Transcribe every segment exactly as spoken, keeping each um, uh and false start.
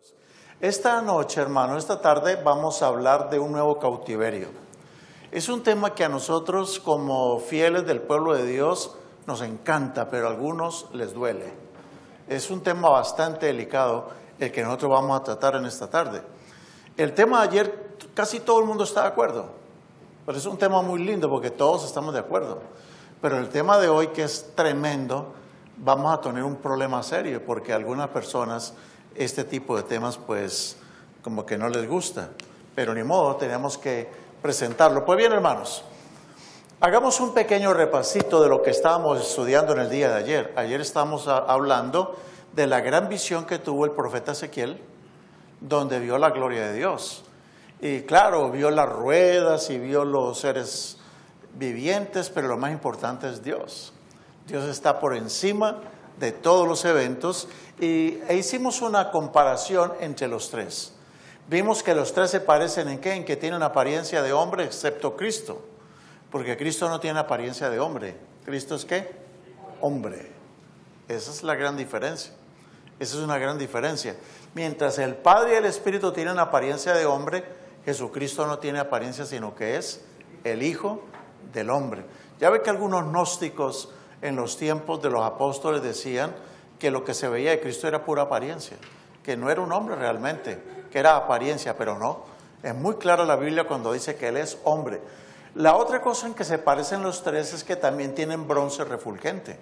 Esta noche, hermano, esta tarde vamos a hablar de un nuevo cautiverio. Es un tema que a nosotros como fieles del pueblo de Dios nos encanta, pero a algunos les duele. Es un tema bastante delicado el que nosotros vamos a tratar en esta tarde. El tema de ayer casi todo el mundo está de acuerdo, pero es un tema muy lindo porque todos estamos de acuerdo. Pero el tema de hoy, que es tremendo, vamos a tener un problema serio porque a algunas personas este tipo de temas pues como que no les gusta, pero ni modo, tenemos que presentarlo. Pues bien, hermanos, hagamos un pequeño repasito de lo que estábamos estudiando en el día de ayer. Ayer estábamos hablando de la gran visión que tuvo el profeta Ezequiel, donde vio la gloria de Dios. Y claro, vio las ruedas y vio los seres vivientes, pero lo más importante es Dios. Dios está por encima de todos los eventos y e hicimos una comparación entre los tres. Vimos que los tres se parecen en qué, en que tienen apariencia de hombre excepto Cristo, porque Cristo no tiene apariencia de hombre. ¿Cristo es qué? Hombre. Esa es la gran diferencia. Esa es una gran diferencia. Mientras el Padre y el Espíritu tienen apariencia de hombre, Jesucristo no tiene apariencia, sino que es el Hijo del hombre. Ya ve que algunos gnósticos en los tiempos de los apóstoles decían que lo que se veía de Cristo era pura apariencia, que no era un hombre realmente, que era apariencia, pero no. Es muy clara la Biblia cuando dice que Él es hombre. La otra cosa en que se parecen los tres es que también tienen bronce refulgente.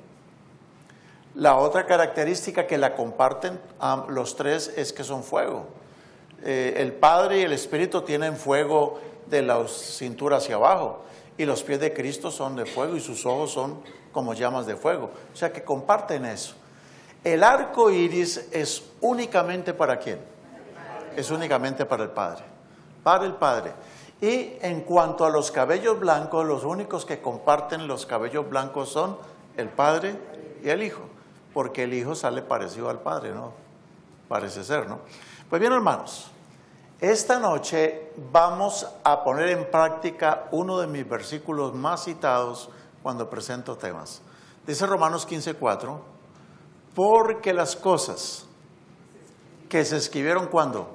La otra característica que la comparten um, los tres es que son fuego. Eh, el Padre y el Espíritu tienen fuego de la cintura hacia abajo, y los pies de Cristo son de fuego y sus ojos son como llamas de fuego. O sea que comparten eso. El arco iris es únicamente para ¿quién? Es únicamente para el Padre. Para el Padre. Y en cuanto a los cabellos blancos, los únicos que comparten los cabellos blancos son el Padre y el Hijo. Porque el Hijo sale parecido al Padre, ¿no? Parece ser, ¿no? Pues bien, hermanos, esta noche vamos a poner en práctica uno de mis versículos más citados cuando presento temas. Dice Romanos quince cuatro, porque las cosas que se escribieron ¿cuándo?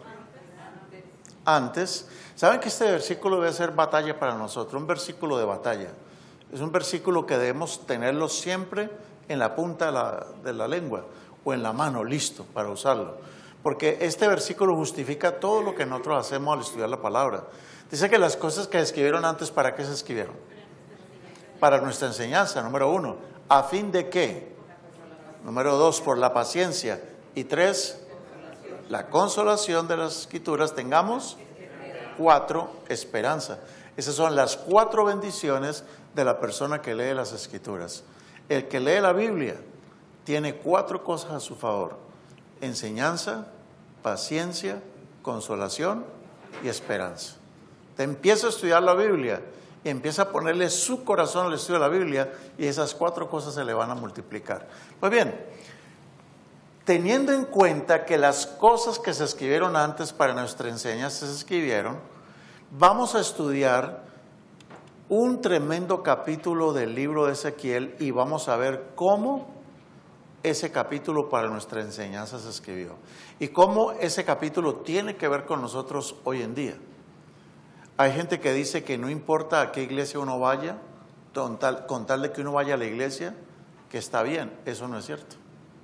Antes. ¿Saben que este versículo debe ser batalla para nosotros? Un versículo de batalla. Es un versículo que debemos tenerlo siempre en la punta de la, de la lengua o en la mano, listo para usarlo. Porque este versículo justifica todo lo que nosotros hacemos al estudiar la palabra. Dice que las cosas que se escribieron antes, ¿para qué se escribieron? Para nuestra enseñanza, número uno. ¿A fin de qué? Número dos, por la paciencia. Y tres, la consolación de las Escrituras. Tengamos cuatro, esperanza. Esas son las cuatro bendiciones de la persona que lee las Escrituras. El que lee la Biblia tiene cuatro cosas a su favor: enseñanza, paciencia, consolación y esperanza. Te empieza a estudiar la Biblia y empieza a ponerle su corazón al estudio de la Biblia y esas cuatro cosas se le van a multiplicar. Pues bien, teniendo en cuenta que las cosas que se escribieron antes para nuestra enseñanza se escribieron, vamos a estudiar un tremendo capítulo del libro de Ezequiel y vamos a ver cómo ese capítulo para nuestra enseñanza se escribió y cómo ese capítulo tiene que ver con nosotros hoy en día. Hay gente que dice que no importa a qué iglesia uno vaya, con tal, con tal de que uno vaya a la iglesia, que está bien. Eso no es cierto.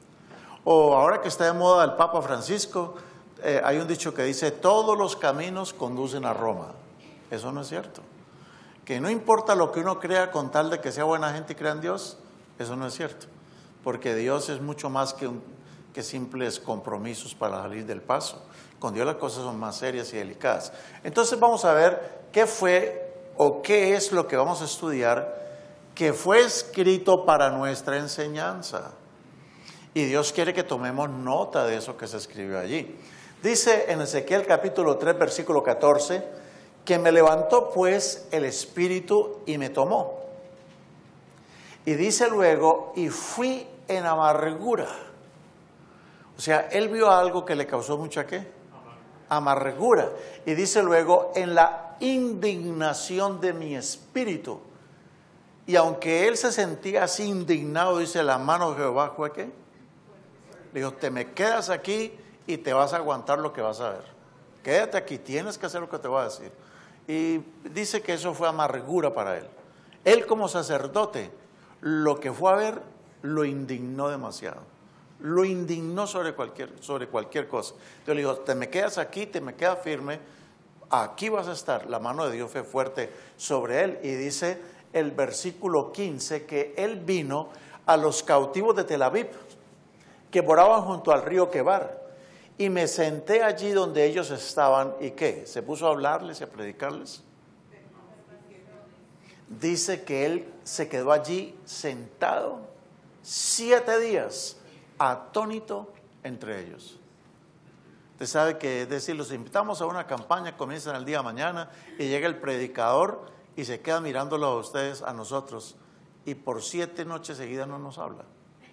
O ahora que está de moda el Papa Francisco, eh, hay un dicho que dice: todos los caminos conducen a Roma. Eso no es cierto. Que no importa lo que uno crea con tal de que sea buena gente y crea en Dios, eso no es cierto. Porque Dios es mucho más que, un, que simples compromisos para salir del paso. Con Dios las cosas son más serias y delicadas. Entonces vamos a ver qué fue o qué es lo que vamos a estudiar que fue escrito para nuestra enseñanza. Y Dios quiere que tomemos nota de eso que se escribió allí. Dice en Ezequiel capítulo tres, versículo catorce, que me levantó pues el Espíritu y me tomó. Y dice luego, y fui en amargura. O sea, él vio algo que le causó mucha ¿qué? Amargura. Y dice luego, en la indignación de mi espíritu. Y aunque él se sentía así indignado, dice, la mano de Jehová fue ¿qué? Le dijo, te me quedas aquí y te vas a aguantar lo que vas a ver. Quédate aquí, tienes que hacer lo que te voy a decir. Y dice que eso fue amargura para él. Él como sacerdote, lo que fue a ver, lo indignó demasiado. Lo indignó sobre cualquier, sobre cualquier cosa. Yo le digo, te me quedas aquí, te me quedas firme, aquí vas a estar. La mano de Dios fue fuerte sobre él. Y dice el versículo quince que él vino a los cautivos de Tel Aviv, que moraban junto al río Quebar. Y me senté allí donde ellos estaban. ¿Y qué? ¿Se puso a hablarles y a predicarles? Dice que él se quedó allí sentado siete días, atónito entre ellos. Usted sabe que, es decir, los invitamos a una campaña, comienzan el día de mañana y llega el predicador y se queda mirándolo a ustedes, a nosotros, y por siete noches seguidas no nos habla.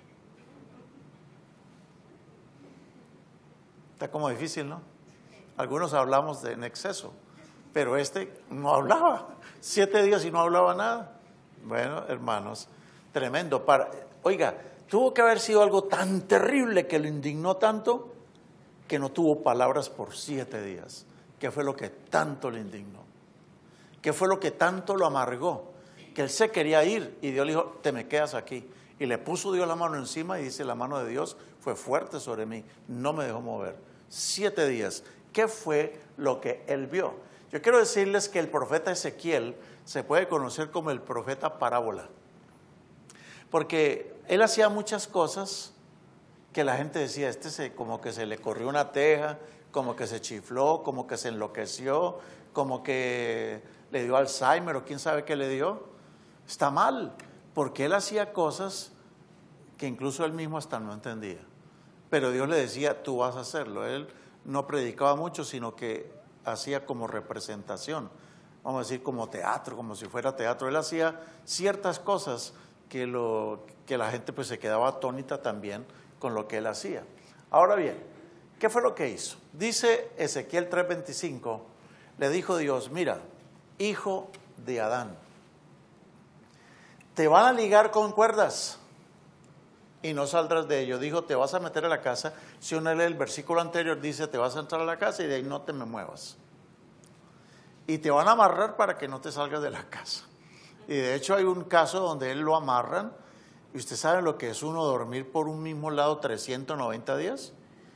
Está como difícil, ¿no? Algunos hablamos de, en exceso, pero este no hablaba. Siete días y no hablaba nada. Bueno, hermanos, tremendo. Para, oiga, tuvo que haber sido algo tan terrible que lo indignó tanto que no tuvo palabras por siete días. ¿Qué fue lo que tanto le indignó? ¿Qué fue lo que tanto lo amargó? Que él se quería ir y Dios le dijo, te me quedas aquí. Y le puso Dios la mano encima y dice, la mano de Dios fue fuerte sobre mí, no me dejó mover. Siete días. ¿Qué fue lo que él vio? Yo quiero decirles que el profeta Ezequiel se puede conocer como el profeta parábola. Porque él hacía muchas cosas que la gente decía, este se, como que se le corrió una teja, como que se chifló, como que se enloqueció, como que le dio Alzheimer o quién sabe qué le dio. Está mal, porque él hacía cosas que incluso él mismo hasta no entendía. Pero Dios le decía, tú vas a hacerlo. Él no predicaba mucho, sino que hacía como representación, vamos a decir como teatro, como si fuera teatro. Él hacía ciertas cosas que, lo, que la gente pues se quedaba atónita también con lo que él hacía. Ahora bien, ¿qué fue lo que hizo? Dice Ezequiel tres veinticinco, le dijo Dios, mira, hijo de Adán, te van a ligar con cuerdas y no saldrás de ello. Dijo, te vas a meter a la casa. Si uno lee el versículo anterior, dice, te vas a entrar a la casa y de ahí no te me muevas. Y te van a amarrar para que no te salgas de la casa. Y de hecho hay un caso donde él lo amarran. ¿Y usted sabe lo que es uno dormir por un mismo lado trescientos noventa días?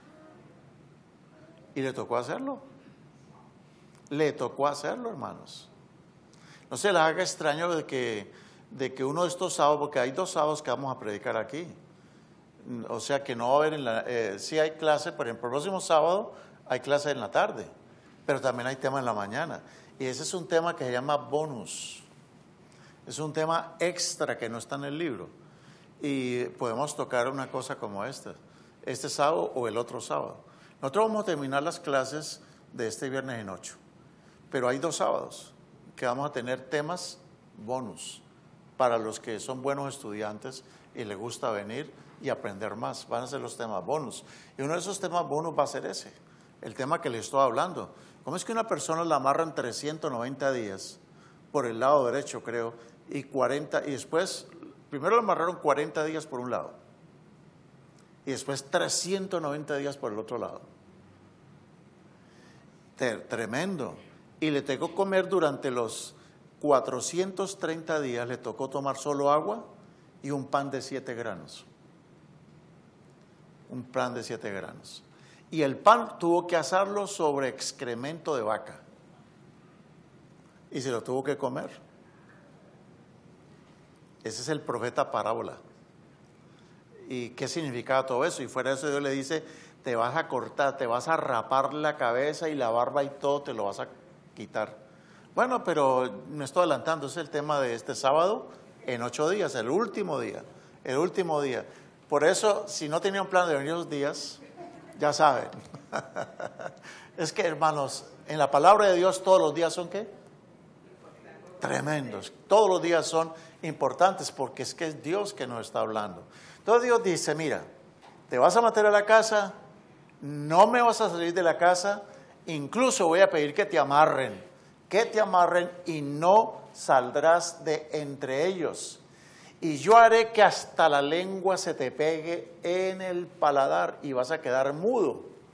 Y le tocó hacerlo. Le tocó hacerlo, hermanos. No se les haga extraño de que, de que uno de estos sábados, porque hay dos sábados que vamos a predicar aquí. O sea que no va a haber en la... Eh, sí hay clase, por ejemplo, el próximo sábado hay clase en la tarde, pero también hay tema en la mañana. Y ese es un tema que se llama bonus. Es un tema extra que no está en el libro. Y podemos tocar una cosa como esta, este sábado o el otro sábado. Nosotros vamos a terminar las clases de este viernes en ocho, pero hay dos sábados que vamos a tener temas bonus para los que son buenos estudiantes y les gusta venir y aprender más. Van a ser los temas bonus. Y uno de esos temas bonus va a ser ese, el tema que les estoy hablando. ¿Cómo es que una persona la amarran trescientos noventa días por el lado derecho, creo, y cuarenta, y después, primero la amarraron cuarenta días por un lado, y después trescientos noventa días por el otro lado? Tremendo. Y le tocó comer durante los cuatrocientos treinta días, le tocó tomar solo agua y un pan de siete granos. Un pan de siete granos. Y el pan tuvo que asarlo sobre excremento de vaca. Y se lo tuvo que comer. Ese es el profeta parábola. ¿Y qué significaba todo eso? Y fuera de eso Dios le dice, te vas a cortar, te vas a rapar la cabeza y la barba y todo te lo vas a quitar. Bueno, pero me estoy adelantando, es el tema de este sábado en ocho días, el último día, el último día. Por eso, si no tenían plan de venir los días, ya saben. Es que, hermanos, en la palabra de Dios todos los días son ¿qué? Tremendos. Todos los días son importantes porque es que es Dios que nos está hablando. Entonces Dios dice, mira, te vas a meter a la casa, no me vas a salir de la casa, incluso voy a pedir que te amarren, que te amarren y no saldrás de entre ellos. Y yo haré que hasta la lengua se te pegue en el paladar y vas a quedar mudo.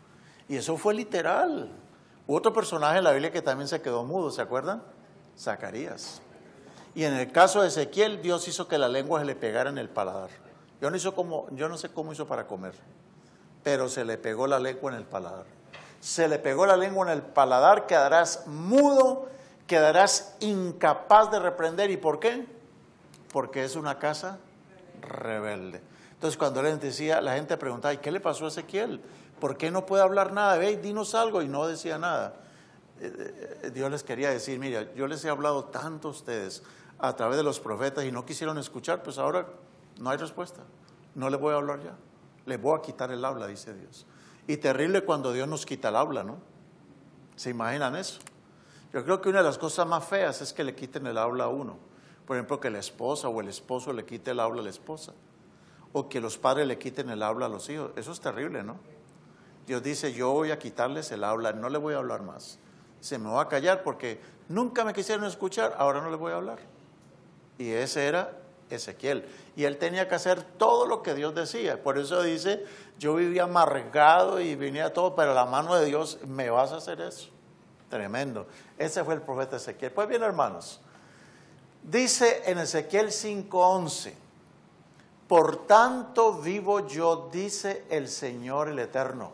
Y eso fue literal. Otro personaje en la Biblia que también se quedó mudo, ¿se acuerdan? Zacarías. Y en el caso de Ezequiel, Dios hizo que la lengua se le pegara en el paladar. Yo no, hizo como, yo no sé cómo hizo para comer, pero se le pegó la lengua en el paladar. Se le pegó la lengua en el paladar, quedarás mudo, quedarás incapaz de reprender. ¿Y por qué? Porque es una casa rebelde. Entonces cuando él decía, la gente preguntaba, ¿y qué le pasó a Ezequiel? ¿Por qué no puede hablar nada? Ve, dinos algo, y no decía nada. Dios les quería decir, mira, yo les he hablado tanto a ustedes a través de los profetas y no quisieron escuchar, pues ahora no hay respuesta. No les voy a hablar ya. Les voy a quitar el habla, dice Dios. Y terrible cuando Dios nos quita el habla, ¿no? ¿Se imaginan eso? Yo creo que una de las cosas más feas es que le quiten el habla a uno. Por ejemplo, que la esposa o el esposo le quite el habla a la esposa. O que los padres le quiten el habla a los hijos. Eso es terrible, ¿no? Dios dice, yo voy a quitarles el habla, no le voy a hablar más. Se me va a callar porque nunca me quisieron escuchar, ahora no les voy a hablar. Y ese era Ezequiel. Y él tenía que hacer todo lo que Dios decía. Por eso dice, yo vivía amargado y venía todo, pero la mano de Dios, ¿me vas a hacer eso? Tremendo. Ese fue el profeta Ezequiel. Pues bien, hermanos, dice en Ezequiel cinco once, por tanto vivo yo, dice el Señor el Eterno,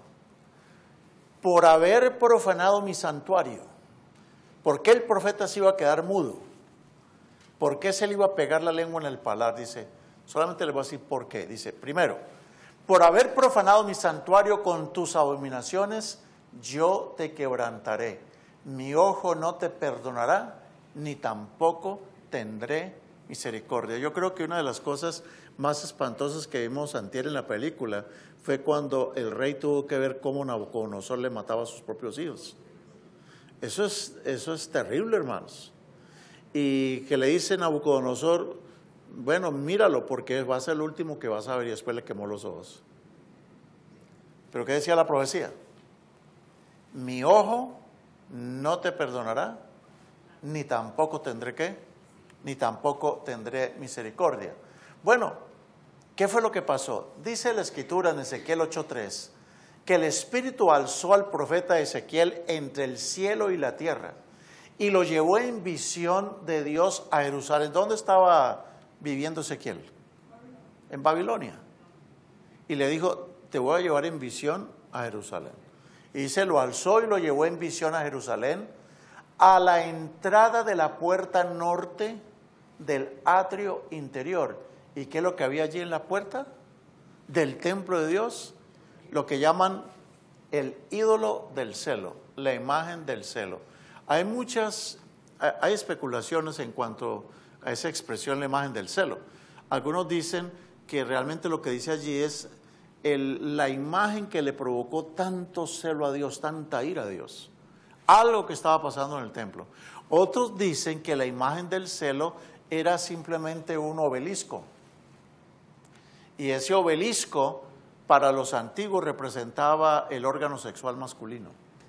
por haber profanado mi santuario. ¿Por qué el profeta se iba a quedar mudo? ¿Por qué se le iba a pegar la lengua en el paladar? Dice, solamente le voy a decir por qué. Dice, primero, por haber profanado mi santuario con tus abominaciones, yo te quebrantaré. Mi ojo no te perdonará, ni tampoco tendré misericordia. Yo creo que una de las cosas más espantosas que vimos antier en la película fue cuando el rey tuvo que ver cómo Nabucodonosor le mataba a sus propios hijos. Eso es, eso es terrible, hermanos. Y que le dice Nabucodonosor, bueno, míralo porque va a ser el último que vas a ver, y después le quemó los ojos. ¿Pero qué decía la profecía? Mi ojo no te perdonará, ni tampoco tendré qué, ni tampoco tendré misericordia. Bueno, ¿qué fue lo que pasó? Dice la Escritura en Ezequiel ocho tres, que el Espíritu alzó al profeta Ezequiel entre el cielo y la tierra, y lo llevó en visión de Dios a Jerusalén. ¿Dónde estaba viviendo Ezequiel? En Babilonia. Y le dijo, te voy a llevar en visión a Jerusalén. Y se lo alzó y lo llevó en visión a Jerusalén, a la entrada de la puerta norte del atrio interior. ¿Y qué es lo que había allí en la puerta? Del templo de Dios, lo que llaman el ídolo del celo, la imagen del celo. Hay muchas, hay especulaciones en cuanto a esa expresión, la imagen del celo. Algunos dicen que realmente lo que dice allí es el, la imagen que le provocó tanto celo a Dios, tanta ira a Dios. Algo que estaba pasando en el templo. Otros dicen que la imagen del celo era simplemente un obelisco. Y ese obelisco para los antiguos representaba el órgano sexual masculino.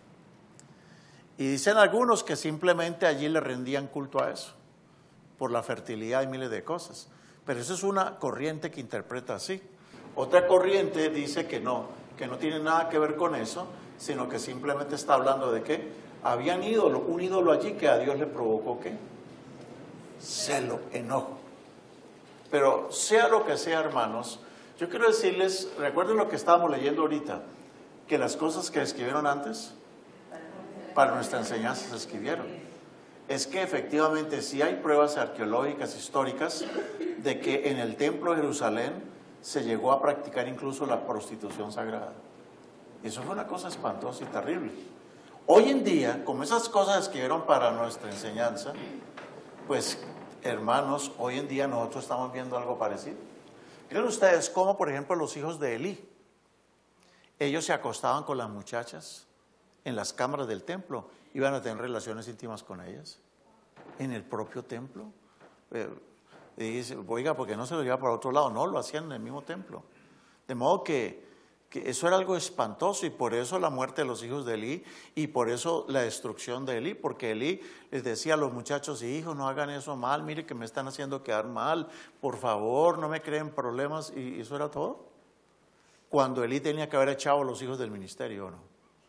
Y dicen algunos que simplemente allí le rendían culto a eso, por la fertilidad y miles de cosas. Pero eso es una corriente que interpreta así. Otra corriente dice que no, que no tiene nada que ver con eso, sino que simplemente está hablando de que había un ídolo, un ídolo allí que a Dios le provocó ¿qué? Celo, enojo. Pero sea lo que sea, hermanos, yo quiero decirles, recuerden lo que estábamos leyendo ahorita, que las cosas que escribieron antes, para nuestra enseñanza se escribieron. Es que efectivamente sí hay pruebas arqueológicas, históricas, de que en el templo de Jerusalén se llegó a practicar incluso la prostitución sagrada. Y eso fue una cosa espantosa y terrible. Hoy en día, como esas cosas escribieron para nuestra enseñanza, pues hermanos, hoy en día nosotros estamos viendo algo parecido. Miren ustedes cómo, por ejemplo, los hijos de Elí, ellos se acostaban con las muchachas en las cámaras del templo, iban a tener relaciones íntimas con ellas, en el propio templo. Eh, y dice, oiga, ¿por qué no se lo lleva para otro lado? No, lo hacían en el mismo templo. De modo que, que eso era algo espantoso, y por eso la muerte de los hijos de Elí, y por eso la destrucción de Elí, porque Elí les decía a los muchachos, hijos, no hagan eso mal, mire que me están haciendo quedar mal, por favor, no me creen problemas, y eso era todo. Cuando Elí tenía que haber echado a los hijos del ministerio, ¿no?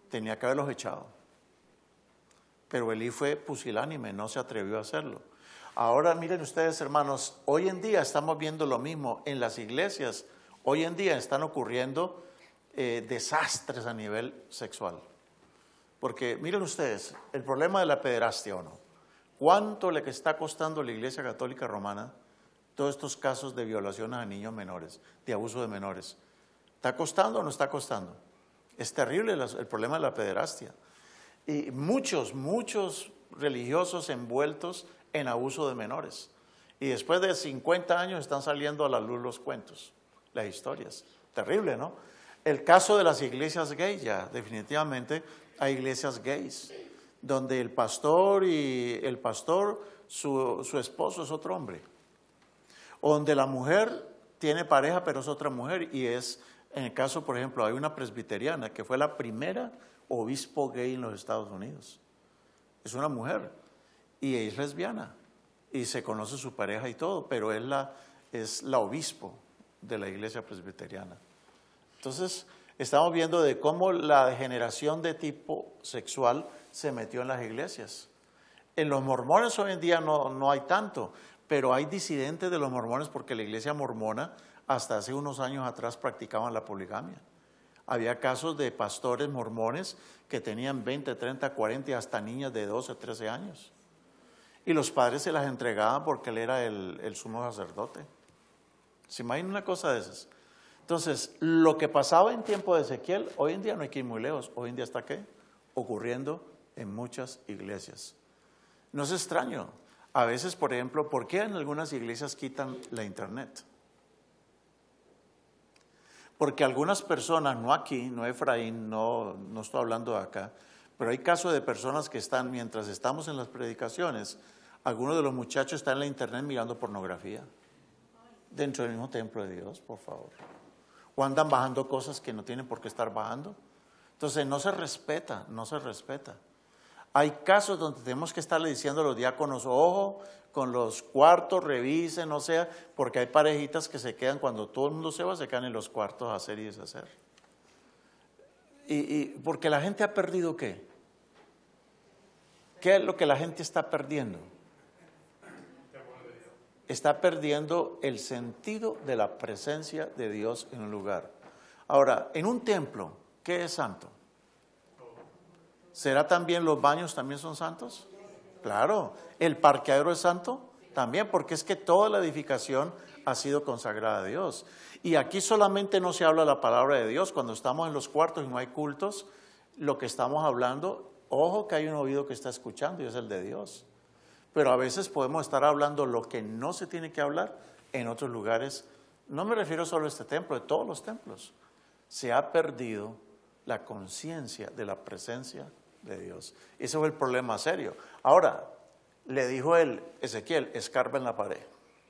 tenía que haberlos echado. Pero Elí fue pusilánime, no se atrevió a hacerlo. Ahora miren ustedes, hermanos, hoy en día estamos viendo lo mismo en las iglesias. Hoy en día están ocurriendo eh, desastres a nivel sexual. Porque miren ustedes, el problema de la pederastia o no. ¿Cuánto le está costando a la Iglesia Católica Romana todos estos casos de violaciones a niños menores, de abuso de menores? ¿Está costando o no está costando? Es terrible el problema de la pederastia. Y muchos, muchos religiosos envueltos en abuso de menores. Y después de cincuenta años están saliendo a la luz los cuentos, las historias. Terrible, ¿no? El caso de las iglesias gays, ya definitivamente hay iglesias gays, donde el pastor y el pastor, su, su esposo es otro hombre. O donde la mujer tiene pareja pero es otra mujer y es, en el caso por ejemplo, hay una presbiteriana que fue la primera obispo gay en los Estados Unidos. Es una mujer y es lesbiana y se conoce su pareja y todo, pero es la, es la obispo de la iglesia presbiteriana. Entonces, estamos viendo de cómo la degeneración de tipo sexual se metió en las iglesias. En los mormones hoy en día no, no hay tanto, pero hay disidentes de los mormones porque la iglesia mormona hasta hace unos años atrás practicaban la poligamia. Había casos de pastores mormones que tenían veinte, treinta, cuarenta y hasta niñas de doce, trece años. Y los padres se las entregaban porque él era el, el sumo sacerdote. ¿Se imaginan una cosa de esas? Entonces, lo que pasaba en tiempo de Ezequiel, hoy en día no hay que ir muy lejos. Hoy en día está ¿qué? Ocurriendo en muchas iglesias. No es extraño. A veces, por ejemplo, ¿por qué en algunas iglesias quitan la internet? Porque algunas personas, no aquí, no Efraín, no, no estoy hablando de acá, pero hay casos de personas que están, mientras estamos en las predicaciones, algunos de los muchachos están en la internet mirando pornografía. Dentro del mismo templo de Dios, por favor. O andan bajando cosas que no tienen por qué estar bajando. Entonces no se respeta, no se respeta. Hay casos donde tenemos que estarle diciendo a los diáconos, ojo, con los cuartos, revisen, o sea, porque hay parejitas que se quedan, cuando todo el mundo se va, se quedan en los cuartos a hacer y deshacer. Y, y porque la gente ha perdido ¿qué? ¿Qué es lo que la gente está perdiendo? Está perdiendo el sentido de la presencia de Dios en un lugar. Ahora, en un templo, ¿qué es santo? ¿Será también los baños también son santos? Claro. ¿El parqueadero es santo? También, porque es que toda la edificación ha sido consagrada a Dios. Y aquí solamente no se habla la palabra de Dios. Cuando estamos en los cuartos y no hay cultos, lo que estamos hablando, ojo que hay un oído que está escuchando y es el de Dios. Pero a veces podemos estar hablando lo que no se tiene que hablar en otros lugares. No me refiero solo a este templo, de todos los templos. Se ha perdido la conciencia de la presencia de Dios. Ese fue el problema serio. Ahora, le dijo él, Ezequiel, escarba en la pared.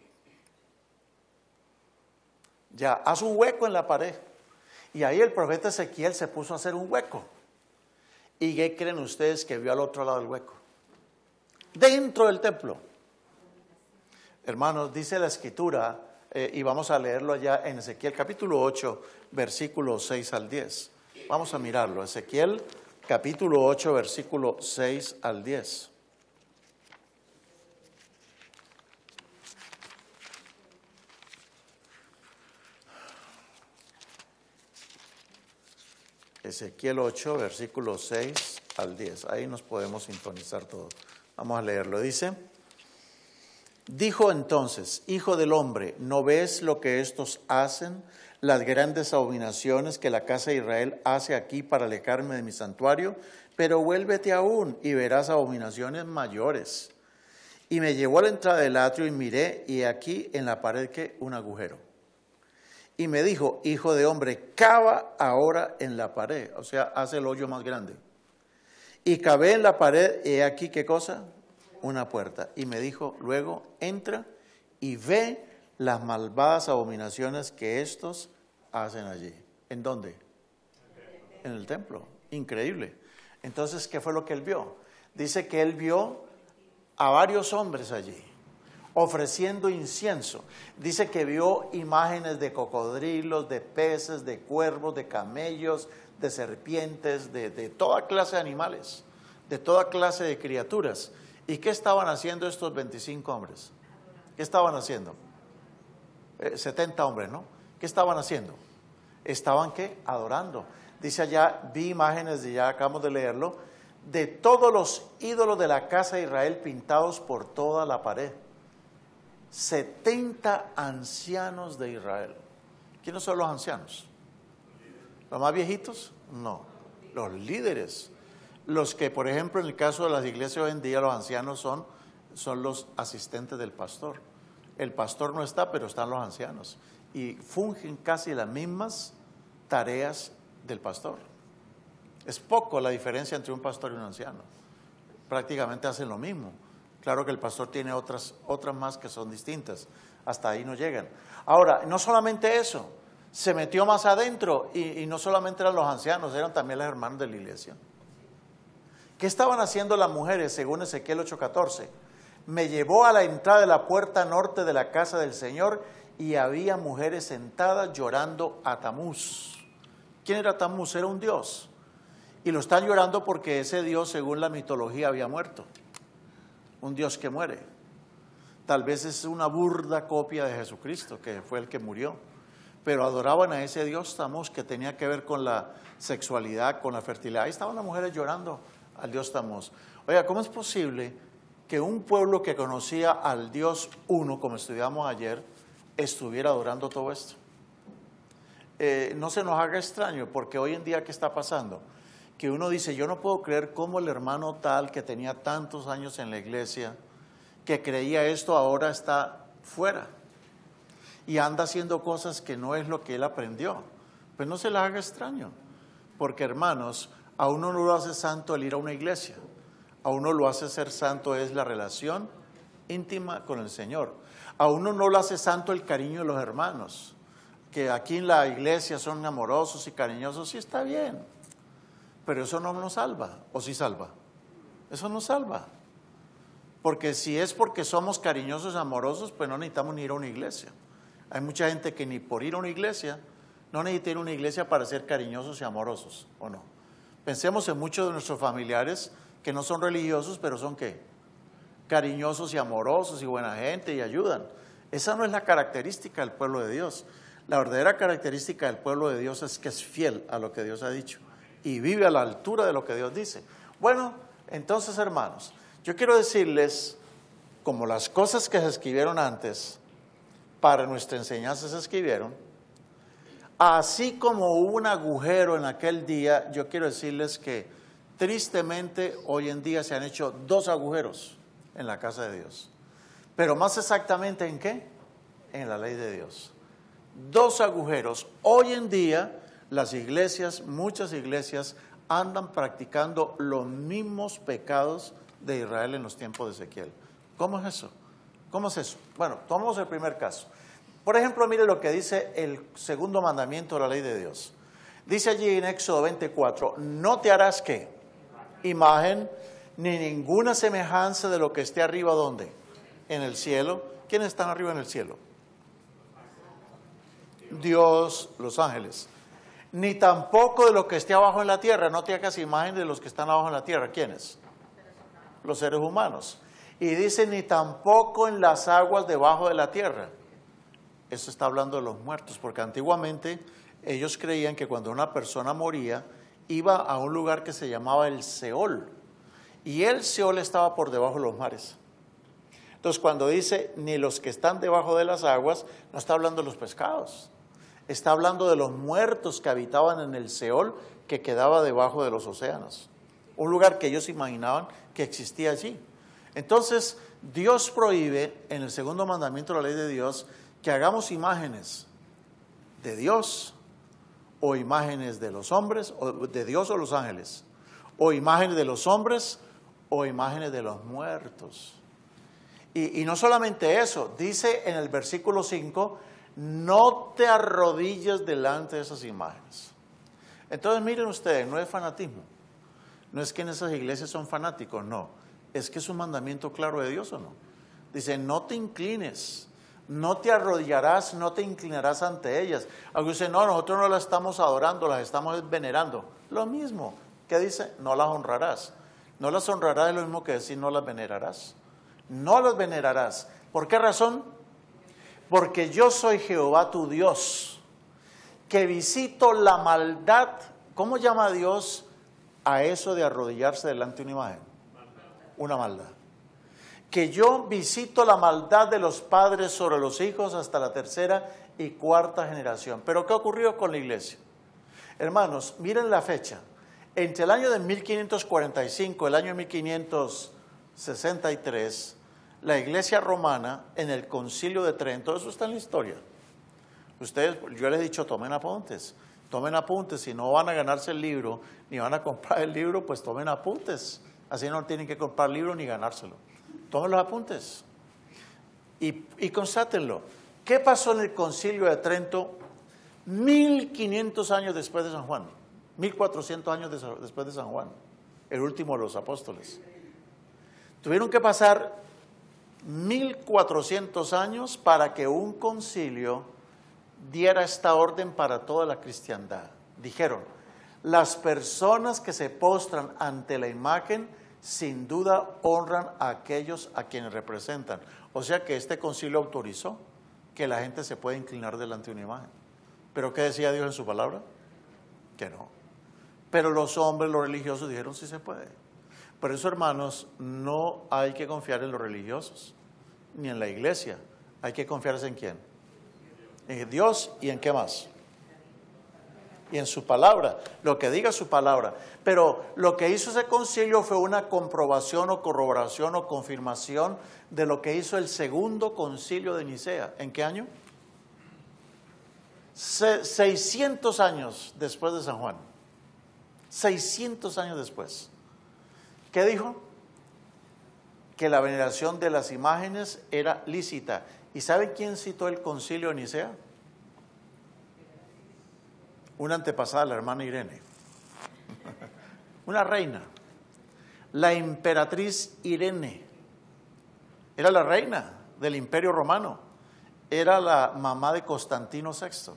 Ya, haz un hueco en la pared. Y ahí el profeta Ezequiel se puso a hacer un hueco. ¿Y qué creen ustedes que vio al otro lado del hueco? Dentro del templo. Hermanos, dice la escritura, eh, y vamos a leerlo allá en Ezequiel capítulo ocho, versículos seis al diez. Vamos a mirarlo. Ezequiel capítulo ocho, versículo seis al diez. Ezequiel ocho, versículos seis al diez. Ahí nos podemos sintonizar todos. Vamos a leerlo. Dice, dijo entonces, hijo del hombre, ¿no ves lo que estos hacen? Las grandes abominaciones que la casa de Israel hace aquí para alejarme de mi santuario, pero vuélvete aún y verás abominaciones mayores. Y me llevó a la entrada del atrio y miré, y aquí en la pared que un agujero. Y me dijo, hijo de hombre, cava ahora en la pared, o sea, hace el hoyo más grande. Y cavé en la pared, y aquí, ¿qué cosa? Una puerta. Y me dijo, luego, entra y ve las malvadas abominaciones que estos hacen allí. ¿En dónde? En el templo. Increíble. Entonces, ¿qué fue lo que él vio? Dice que él vio a varios hombres allí. ofreciendo incienso. Dice que vio imágenes de cocodrilos, de peces, de cuervos, de camellos, de serpientes, de, de toda clase de animales, de toda clase de criaturas. ¿Y qué estaban haciendo estos veinticinco hombres? ¿Qué estaban haciendo? Eh, setenta hombres, ¿no? ¿Qué estaban haciendo? ¿Estaban qué? Adorando. Dice allá, vi imágenes, y ya acabamos de leerlo, de todos los ídolos de la casa de Israel pintados por toda la pared. setenta ancianos de Israel. ¿Quiénes son los ancianos? ¿Los más viejitos? No, los líderes. Los que, por ejemplo, en el caso de las iglesias hoy en día, los ancianos son, son los asistentes del pastor. El pastor no está, pero están los ancianos. Y fungen casi las mismas tareas del pastor. Es poco la diferencia entre un pastor y un anciano. Prácticamente hacen lo mismo. Claro que el pastor tiene otras, otras más que son distintas. Hasta ahí no llegan. Ahora, no solamente eso, se metió más adentro y, y no solamente eran los ancianos, eran también los hermanos de la iglesia. ¿Qué estaban haciendo las mujeres según Ezequiel ocho catorce? Me llevó a la entrada de la puerta norte de la casa del Señor y había mujeres sentadas llorando a Tamuz. ¿Quién era Tamuz? Era un dios. Y lo están llorando porque ese dios, según la mitología, había muerto. Un dios que muere. Tal vez es una burda copia de Jesucristo, que fue el que murió. Pero adoraban a ese dios Tamuz, que tenía que ver con la sexualidad, con la fertilidad. Ahí estaban las mujeres llorando al dios Tamuz. Oiga, ¿cómo es posible que un pueblo que conocía al Dios uno, como estudiamos ayer, estuviera adorando todo esto? Eh, no se nos haga extraño, porque hoy en día, ¿qué está pasando? Que uno dice, yo no puedo creer cómo el hermano tal que tenía tantos años en la iglesia, que creía esto, ahora está fuera y anda haciendo cosas que no es lo que él aprendió. Pues no se le haga extraño, porque hermanos, a uno no lo hace santo el ir a una iglesia, a uno lo hace ser santo es la relación íntima con el Señor. A uno no lo hace santo el cariño de los hermanos, que aquí en la iglesia son amorosos y cariñosos, sí está bien, pero eso no nos salva, ¿o sí salva? Eso no salva, porque si es porque somos cariñosos y amorosos, pues no necesitamos ni ir a una iglesia. Hay mucha gente que ni por ir a una iglesia, no necesita ir a una iglesia para ser cariñosos y amorosos, ¿o no? Pensemos en muchos de nuestros familiares que no son religiosos, pero son ¿qué? Cariñosos y amorosos y buena gente y ayudan. Esa no es la característica del pueblo de Dios. La verdadera característica del pueblo de Dios es que es fiel a lo que Dios ha dicho y vive a la altura de lo que Dios dice. Bueno, entonces, hermanos, yo quiero decirles, como las cosas que se escribieron antes, para nuestra enseñanza se escribieron, así como hubo un agujero en aquel día, yo quiero decirles que tristemente hoy en día se han hecho dos agujeros en la casa de Dios. Pero más exactamente, ¿en qué? En la ley de Dios. Dos agujeros. Hoy en día las iglesias, muchas iglesias, andan practicando los mismos pecados de Israel en los tiempos de Ezequiel. ¿Cómo es eso? ¿Cómo es eso? Bueno, tomamos el primer caso. Por ejemplo, mire lo que dice el segundo mandamiento de la ley de Dios. Dice allí en Éxodo veinticuatro, no te harás ¿qué? Imagen, ni ninguna semejanza de lo que esté arriba, ¿dónde? En el cielo. ¿Quiénes están arriba en el cielo? Dios, los ángeles. Ni tampoco de lo que esté abajo en la tierra. No te hagas imagen de los que están abajo en la tierra. ¿Quiénes? Los seres humanos. Y dice, ni tampoco en las aguas debajo de la tierra. Eso está hablando de los muertos, porque antiguamente ellos creían que cuando una persona moría, iba a un lugar que se llamaba el Seol. Y el Seol estaba por debajo de los mares. Entonces, cuando dice, ni los que están debajo de las aguas, no está hablando de los pescados. Está hablando de los muertos que habitaban en el Seol, que quedaba debajo de los océanos. Un lugar que ellos imaginaban que existía allí. Entonces, Dios prohíbe, en el segundo mandamiento de la ley de Dios, que hagamos imágenes de Dios, o imágenes de los hombres, o de Dios o los ángeles, o imágenes de los hombres, o imágenes de los muertos. Y, y no solamente eso, dice en el versículo cinco, no te arrodilles delante de esas imágenes. Entonces miren ustedes, no es fanatismo, no es que en esas iglesias son fanáticos, no, es que es un mandamiento claro de Dios, ¿o no? Dice, no te inclines, no te arrodillarás, no te inclinarás ante ellas. Algunos dicen, no, nosotros no las estamos adorando, las estamos venerando. Lo mismo, ¿qué dice? No las honrarás. No las honrarás es lo mismo que decir no las venerarás. No las venerarás. ¿Por qué razón? Porque yo soy Jehová tu Dios, que visito la maldad. ¿Cómo llama Dios a eso de arrodillarse delante de una imagen? Una maldad. Que yo visito la maldad de los padres sobre los hijos hasta la tercera y cuarta generación. ¿Pero qué ocurrió con la iglesia? Hermanos, miren la fecha. Entre el año de mil quinientos cuarenta y cinco y el año de mil quinientos sesenta y tres, la iglesia romana en el concilio de Trento, eso está en la historia. Ustedes, yo les he dicho, tomen apuntes. Tomen apuntes, si no van a ganarse el libro, ni van a comprar el libro, pues tomen apuntes. Así no tienen que comprar el libro ni ganárselo. Tomen los apuntes y, y constátenlo. ¿Qué pasó en el concilio de Trento mil quinientos años después de San Juan? mil cuatrocientos años de, después de San Juan, el último de los apóstoles. Tuvieron que pasar mil cuatrocientos años para que un concilio diera esta orden para toda la cristiandad. Dijeron, las personas que se postran ante la imagen sin duda honran a aquellos a quienes representan. O sea que este concilio autorizó que la gente se puede inclinar delante de una imagen. ¿Pero qué decía Dios en su palabra? Que no. Pero los hombres, los religiosos dijeron sí se puede. Por eso, hermanos, no hay que confiar en los religiosos, ni en la iglesia. Hay que confiarse en quién. En Dios y en qué más. Y en su palabra, lo que diga su palabra. Pero lo que hizo ese concilio fue una comprobación o corroboración o confirmación de lo que hizo el segundo concilio de Nicea. ¿En qué año? Se, seiscientos años después de San Juan. seiscientos años después. ¿Qué dijo? Que la veneración de las imágenes era lícita. ¿Y sabe quién citó el concilio de Nicea? Una antepasada, la hermana Irene, una reina, la emperatriz Irene, era la reina del Imperio Romano, era la mamá de Constantino sexto.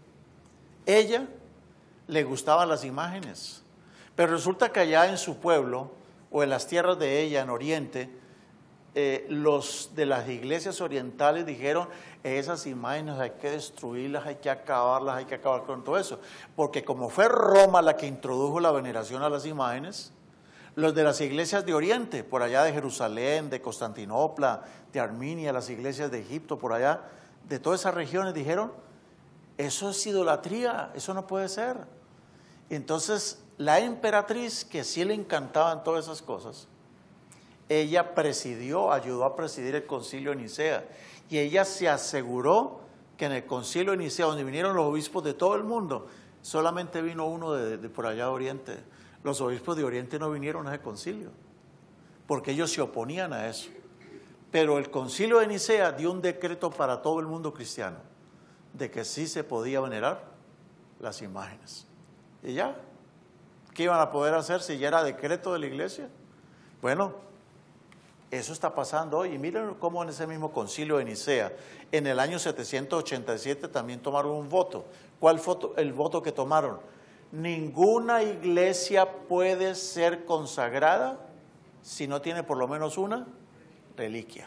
Ella le gustaban las imágenes, pero resulta que allá en su pueblo, o en las tierras de ella, en Oriente, eh, los de las iglesias orientales dijeron, esas imágenes hay que destruirlas, hay que acabarlas, hay que acabar con todo eso. Porque como fue Roma la que introdujo la veneración a las imágenes, los de las iglesias de Oriente, por allá de Jerusalén, de Constantinopla, de Armenia, las iglesias de Egipto, por allá, de todas esas regiones dijeron, eso es idolatría, eso no puede ser. Y entonces la emperatriz, que sí le encantaban todas esas cosas, ella presidió, ayudó a presidir el concilio de Nicea. Y ella se aseguró que en el concilio de Nicea, donde vinieron los obispos de todo el mundo, solamente vino uno de, de por allá de Oriente. Los obispos de Oriente no vinieron a ese concilio, porque ellos se oponían a eso. Pero el concilio de Nicea dio un decreto para todo el mundo cristiano, de que sí se podía venerar las imágenes. Y ya, ¿qué iban a poder hacer si ya era decreto de la iglesia? Bueno, eso está pasando hoy. Y miren cómo en ese mismo concilio de Nicea, en el año setecientos ochenta y siete también tomaron un voto. ¿Cuál fue el voto que tomaron? Ninguna iglesia puede ser consagrada si no tiene por lo menos una reliquia.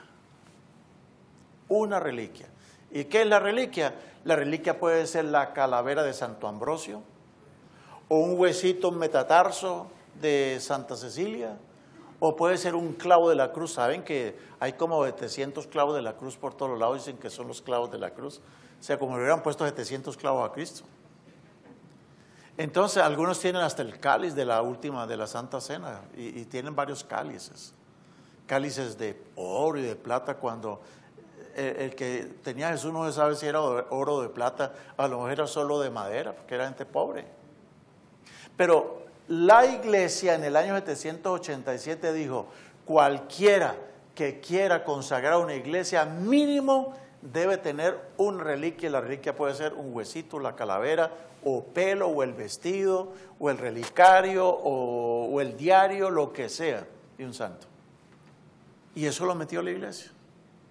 Una reliquia. ¿Y qué es la reliquia? La reliquia puede ser la calavera de Santo Ambrosio, o un huesito metatarso de Santa Cecilia, o puede ser un clavo de la cruz. Saben que hay como setecientos clavos de la cruz por todos lados, dicen que son los clavos de la cruz. O sea, como le hubieran puesto setecientos clavos a Cristo. Entonces, algunos tienen hasta el cáliz de la última, de la Santa Cena, y, y tienen varios cálices. Cálices de oro y de plata, cuando el, el que tenía Jesús no se sabe si era oro o de plata, a lo mejor era solo de madera, porque era gente pobre. Pero la iglesia en el año setecientos ochenta y siete dijo, cualquiera que quiera consagrar una iglesia, mínimo debe tener una reliquia. La reliquia puede ser un huesito, la calavera, o pelo, o el vestido, o el relicario, o, o el diario, lo que sea, de un santo. Y eso lo metió la iglesia.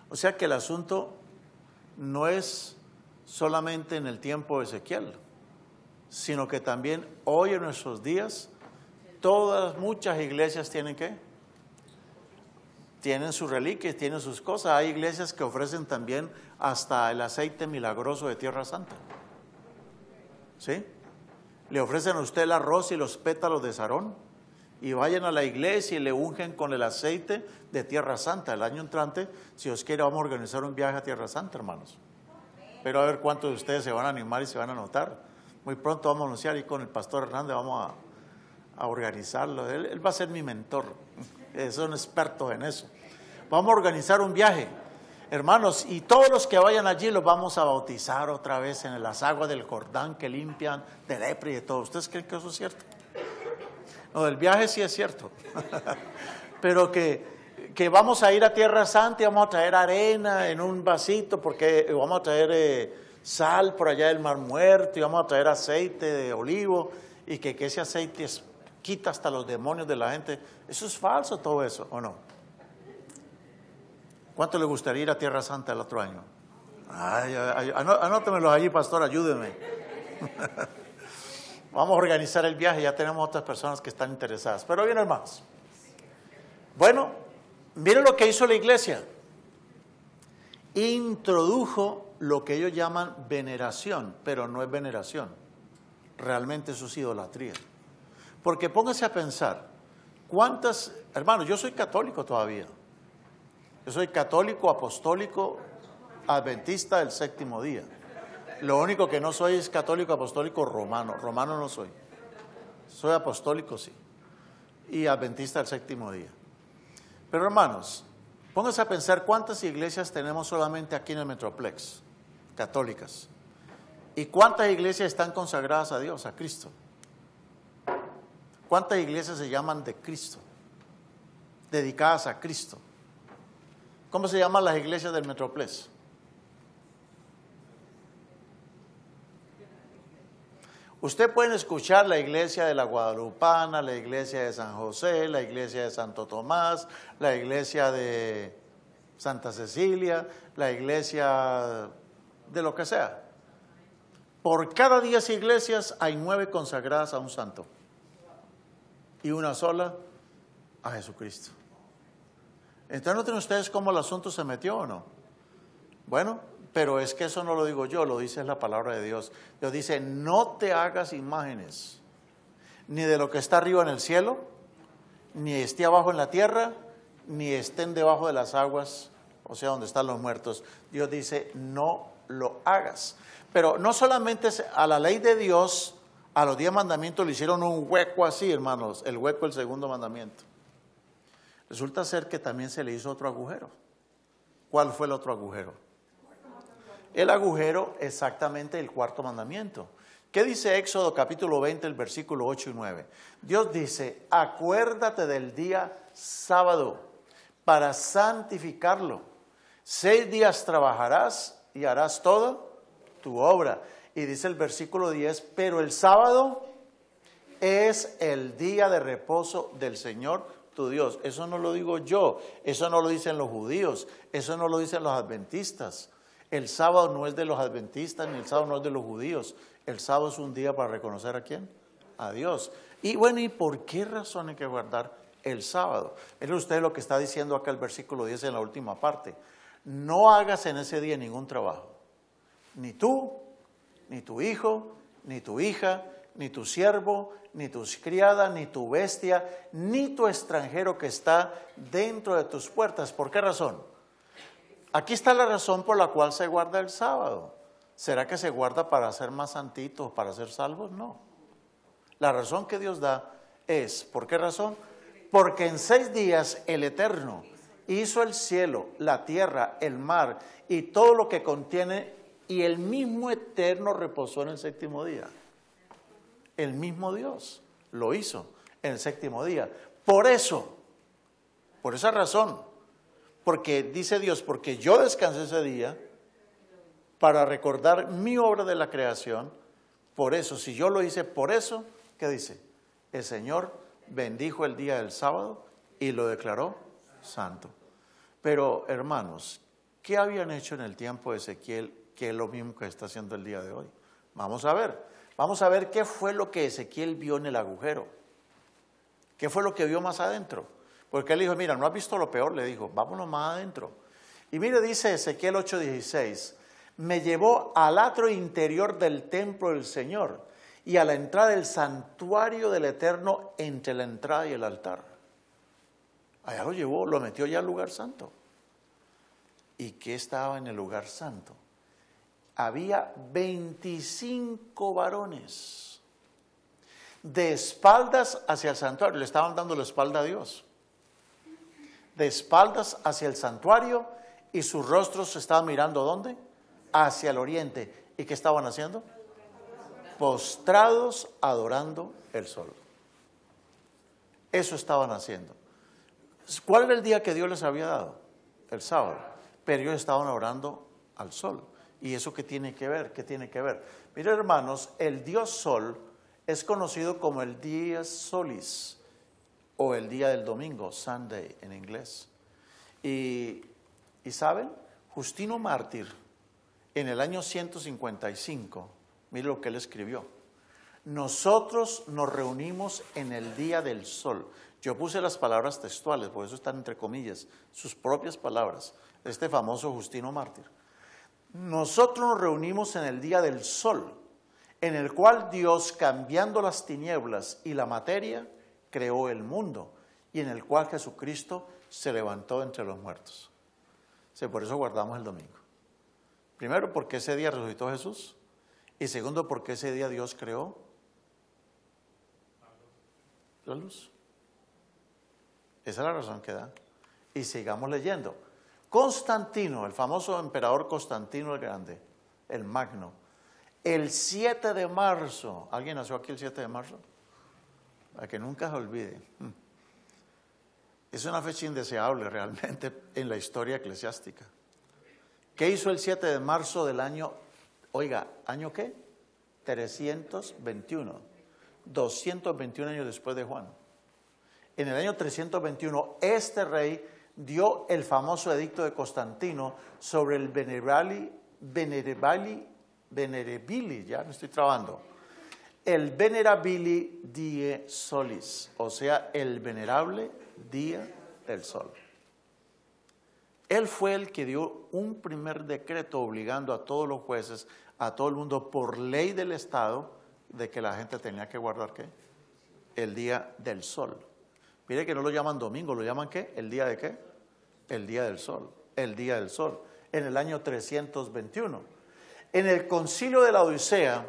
O sea que el asunto no es solamente en el tiempo de Ezequiel, sino que también hoy en nuestros días, todas, muchas iglesias tienen ¿qué? Tienen sus reliquias, tienen sus cosas. Hay iglesias que ofrecen también hasta el aceite milagroso de Tierra Santa. ¿Sí? Le ofrecen a usted el arroz y los pétalos de sarón y vayan a la iglesia y le ungen con el aceite de Tierra Santa. El año entrante, si Dios quiere, vamos a organizar un viaje a Tierra Santa, hermanos. Pero a ver cuántos de ustedes se van a animar y se van a anotar. Muy pronto vamos a anunciar y con el pastor Hernández vamos a, a organizarlo. Él, él va a ser mi mentor. Son expertos en eso. Vamos a organizar un viaje, hermanos, y todos los que vayan allí los vamos a bautizar otra vez en las aguas del Jordán que limpian de lepra y de todo. ¿Ustedes creen que eso es cierto? No, el viaje sí es cierto. Pero que, que vamos a ir a Tierra Santa y vamos a traer arena en un vasito porque vamos a traer eh, sal por allá del Mar Muerto y vamos a traer aceite de olivo y que, que ese aceite es, quita hasta los demonios de la gente. Eso es falso todo eso, ¿o no? ¿Cuánto le gustaría ir a Tierra Santa el otro año? Ay, ay, anótemelos allí, pastor, ayúdeme. Vamos a organizar el viaje, ya tenemos otras personas que están interesadas. Pero bien, hermanos. Bueno, miren lo que hizo la iglesia. Introdujo lo que ellos llaman veneración, pero no es veneración. Realmente eso es idolatría. Porque póngase a pensar, ¿cuántas, hermanos, yo soy católico todavía? Yo soy católico, apostólico, adventista del séptimo día. Lo único que no soy es católico, apostólico, romano. Romano no soy. Soy apostólico, sí. Y adventista del séptimo día. Pero hermanos, pónganse a pensar cuántas iglesias tenemos solamente aquí en el Metroplex, católicas. ¿Y cuántas iglesias están consagradas a Dios, a Cristo? ¿Cuántas iglesias se llaman de Cristo? Dedicadas a Cristo. ¿Cómo se llaman las iglesias del Metroplex? Usted puede escuchar la iglesia de la Guadalupana, la iglesia de San José, la iglesia de Santo Tomás, la iglesia de Santa Cecilia, la iglesia de lo que sea. Por cada diez iglesias hay nueve consagradas a un santo y una sola a Jesucristo. Entonces, ¿no tienen ustedes cómo el asunto se metió o no? Bueno, pero es que eso no lo digo yo, lo dice la palabra de Dios. Dios dice, no te hagas imágenes, ni de lo que está arriba en el cielo, ni esté abajo en la tierra, ni estén debajo de las aguas, o sea, donde están los muertos. Dios dice, no lo hagas. Pero no solamente a la ley de Dios, a los diez mandamientos le hicieron un hueco así, hermanos, el hueco del segundo mandamiento. Resulta ser que también se le hizo otro agujero. ¿Cuál fue el otro agujero? El agujero exactamente el cuarto mandamiento. ¿Qué dice Éxodo capítulo veinte, el versículo ocho y nueve? Dios dice, acuérdate del día sábado para santificarlo. Seis días trabajarás y harás toda tu obra. Y dice el versículo diez, pero el sábado es el día de reposo del Señor tu Dios. Eso no lo digo yo, eso no lo dicen los judíos, eso no lo dicen los adventistas. El sábado no es de los adventistas ni el sábado no es de los judíos. El sábado es un día para reconocer a quién, a Dios. Y bueno, ¿y por qué razón hay que guardar el sábado? Miren ustedes lo que está diciendo acá el versículo diez en la última parte. No hagas en ese día ningún trabajo, ni tú, ni tu hijo, ni tu hija, ni tu siervo, ni tu criada, ni tu bestia, ni tu extranjero que está dentro de tus puertas. ¿Por qué razón? Aquí está la razón por la cual se guarda el sábado. ¿Será que se guarda para ser más santitos, para ser salvos? No. La razón que Dios da es, ¿por qué razón? Porque en seis días el Eterno hizo el cielo, la tierra, el mar y todo lo que contiene, y el mismo Eterno reposó en el séptimo día. El mismo Dios lo hizo en el séptimo día. Por eso, por esa razón, porque dice Dios, porque yo descansé ese día para recordar mi obra de la creación, por eso, si yo lo hice por eso, ¿qué dice? El Señor bendijo el día del sábado y lo declaró santo. Pero, hermanos, ¿Qué habían hecho en el tiempo de Ezequiel que es lo mismo que está haciendo el día de hoy? Vamos a ver. Vamos a ver qué fue lo que Ezequiel vio en el agujero. ¿Qué fue lo que vio más adentro? Porque él dijo, mira, ¿no has visto lo peor? Le dijo, vámonos más adentro. Y mire, dice Ezequiel ocho dieciséis, me llevó al atrio interior del templo del Señor y a la entrada del santuario del Eterno entre la entrada y el altar. Allá lo llevó, lo metió ya al lugar santo. ¿Y qué estaba en el lugar santo? Había veinticinco varones de espaldas hacia el santuario. Le estaban dando la espalda a Dios. De espaldas hacia el santuario y sus rostros estaban mirando ¿dónde? Hacia el oriente. ¿Y qué estaban haciendo? Postrados adorando el sol. Eso estaban haciendo. ¿Cuál era el día que Dios les había dado? El sábado. Pero ellos estaban orando al sol. ¿Y eso qué tiene que ver? ¿Qué tiene que ver? Miren, hermanos, el Dios Sol es conocido como el Dies Solis o el día del domingo, Sunday en inglés. Y, y ¿saben? Justino Mártir, en el año ciento cincuenta y cinco, miren lo que él escribió. Nosotros nos reunimos en el día del sol. Yo puse las palabras textuales, por eso están entre comillas, sus propias palabras, este famoso Justino Mártir. Nosotros nos reunimos en el día del sol, en el cual Dios, cambiando las tinieblas y la materia, creó el mundo, y en el cual Jesucristo se levantó entre los muertos. O sea, por eso guardamos el domingo. Primero, porque ese día resucitó Jesús, y segundo, porque ese día Dios creó la luz. Esa es la razón que da. Y sigamos leyendo. Constantino, el famoso emperador Constantino el Grande, el Magno, el siete de marzo, ¿alguien nació aquí el siete de marzo? Para que nunca se olvide. Es una fecha indeseable realmente en la historia eclesiástica. ¿Qué hizo el siete de marzo del año, oiga, ¿año qué? trescientos veintiuno, doscientos veintiún años después de Juan. En el año trescientos veintiuno, este rey dio el famoso edicto de Constantino sobre el Venerabili, Venerabili, Venerabili, ya me estoy trabando, el Venerabili Die Solis, o sea, el venerable día del sol. Él fue el que dio un primer decreto obligando a todos los jueces, a todo el mundo, por ley del Estado, de que la gente tenía que guardar, ¿qué? El día del sol. Mire que no lo llaman domingo, lo llaman ¿qué? ¿El día de qué? El día del sol, el día del sol, en el año trescientos veintiuno. En el concilio de la Odisea,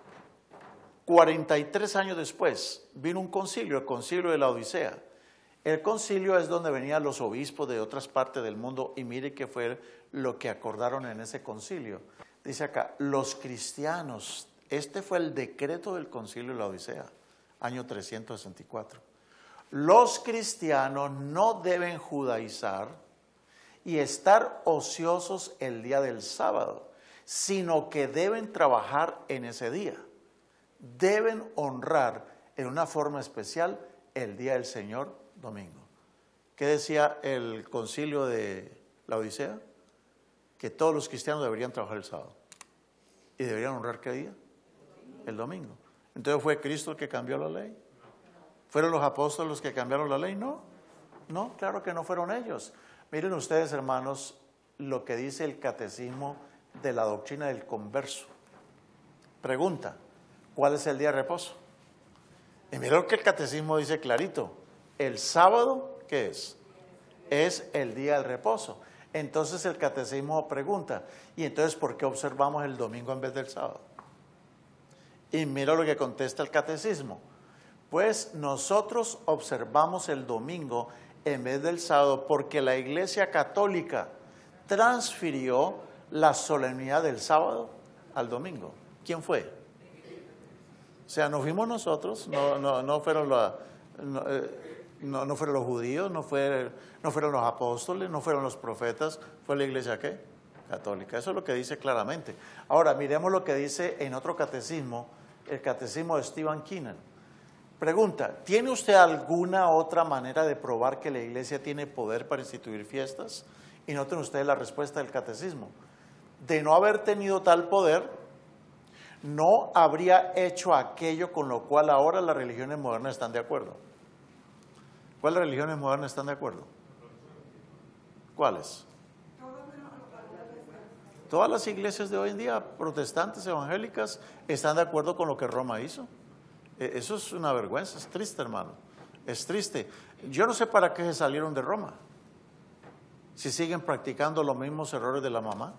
cuarenta y tres años después, vino un concilio, el concilio de la Odisea. El concilio es donde venían los obispos de otras partes del mundo y mire qué fue lo que acordaron en ese concilio. Dice acá, los cristianos, este fue el decreto del concilio de la Odisea, año trescientos sesenta y cuatro. Los cristianos no deben judaizar y estar ociosos el día del sábado, sino que deben trabajar en ese día. Deben honrar en una forma especial el día del Señor, domingo. ¿Qué decía el concilio de la Odisea? Que todos los cristianos deberían trabajar el sábado. ¿Y deberían honrar qué día? El domingo. Entonces, ¿fue Cristo el que cambió la ley? ¿Fueron los apóstoles los que cambiaron la ley? No, no, claro que no fueron ellos. Miren ustedes, hermanos, lo que dice el catecismo de la doctrina del converso. Pregunta, ¿cuál es el día de reposo? Y miren lo que el catecismo dice clarito. El sábado, ¿qué es? Es el día del reposo. Entonces el catecismo pregunta, ¿y entonces por qué observamos el domingo en vez del sábado? Y mira lo que contesta el catecismo. Pues nosotros observamos el domingo en vez del sábado porque la Iglesia Católica transfirió la solemnidad del sábado al domingo. ¿Quién fue? O sea, no fuimos nosotros, no, no, no, fueron, la, no, eh, no, no fueron los judíos, no, fue, no fueron los apóstoles, no fueron los profetas, fue la Iglesia ¿qué? Católica. Eso es lo que dice claramente. Ahora, miremos lo que dice en otro catecismo, el catecismo de Stephen Keenan. Pregunta, ¿tiene usted alguna otra manera de probar que la Iglesia tiene poder para instituir fiestas? Y noten ustedes la respuesta del catecismo. De no haber tenido tal poder, no habría hecho aquello con lo cual ahora las religiones modernas están de acuerdo. ¿Cuáles religiones modernas están de acuerdo? ¿Cuáles? Todas las iglesias de hoy en día, protestantes, evangélicas, están de acuerdo con lo que Roma hizo. Eso es una vergüenza, es triste, hermano. Es triste. Yo no sé para qué se salieron de Roma, si siguen practicando los mismos errores de la mamá.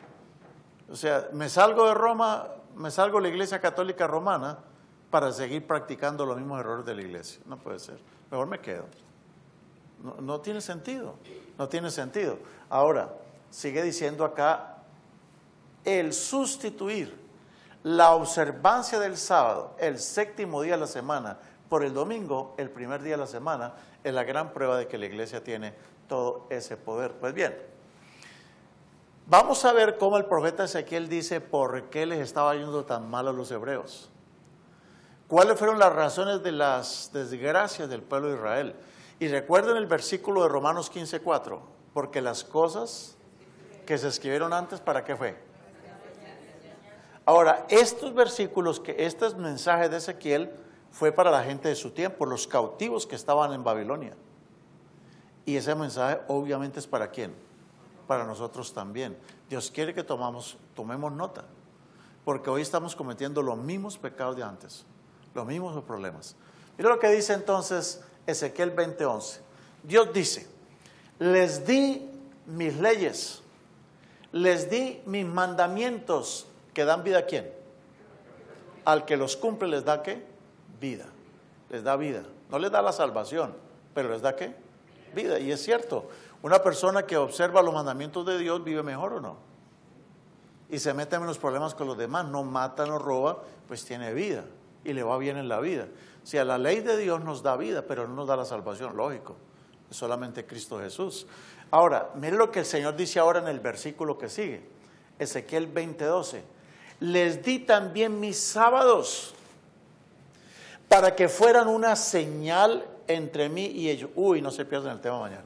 O sea, me salgo de Roma, me salgo de la iglesia católica romana para seguir practicando los mismos errores de la iglesia. No puede ser. Mejor me quedo. No, no tiene sentido. No tiene sentido. Ahora, sigue diciendo acá, el sustituir la observancia del sábado, el séptimo día de la semana, por el domingo, el primer día de la semana, es la gran prueba de que la iglesia tiene todo ese poder. Pues bien, vamos a ver cómo el profeta Ezequiel dice por qué les estaba yendo tan mal a los hebreos. ¿Cuáles fueron las razones de las desgracias del pueblo de Israel? Y recuerden el versículo de Romanos quince cuatro, porque las cosas que se escribieron antes, ¿para qué fue? Ahora, estos versículos, que estos mensajes de Ezequiel, fue para la gente de su tiempo, los cautivos que estaban en Babilonia. Y ese mensaje obviamente es para ¿quién? Para nosotros también. Dios quiere que tomamos, tomemos nota, porque hoy estamos cometiendo los mismos pecados de antes, los mismos problemas. Mira lo que dice entonces Ezequiel veinte once. Dios dice, les di mis leyes, les di mis mandamientos, que dan vida ¿a quién? Al que los cumple les da ¿qué? Vida. Les da vida. No les da la salvación, pero les da ¿qué? Vida. Y es cierto, una persona que observa los mandamientos de Dios vive mejor o no. Y se mete en menos problemas con los demás, no mata, no roba, pues tiene vida y le va bien en la vida. O sea, la ley de Dios nos da vida, pero no nos da la salvación, lógico. Es solamente Cristo Jesús. Ahora, mire lo que el Señor dice ahora en el versículo que sigue. Ezequiel veinte doce. Les di también mis sábados para que fueran una señal entre mí y ellos. Uy, no se pierdan el tema mañana.